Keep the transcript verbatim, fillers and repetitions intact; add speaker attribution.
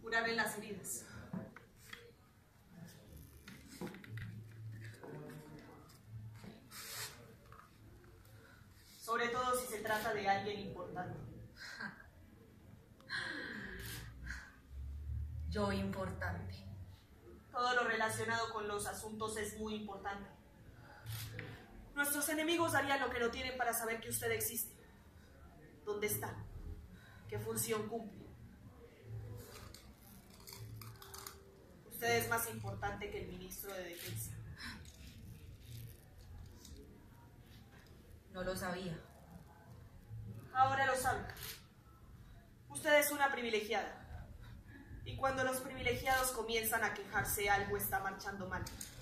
Speaker 1: curarle las heridas. Sobre todo si se trata de alguien importante.
Speaker 2: Yo importante.
Speaker 1: Todo lo relacionado con los asuntos es muy importante. Nuestros enemigos harían lo que no tienen para saber que usted existe. ¿Dónde está? ¿Qué función cumple? Usted es más importante que el ministro de Defensa.
Speaker 2: No lo sabía.
Speaker 1: Ahora lo sabe. Usted es una privilegiada. Y cuando los privilegiados comienzan a quejarse, algo está marchando mal.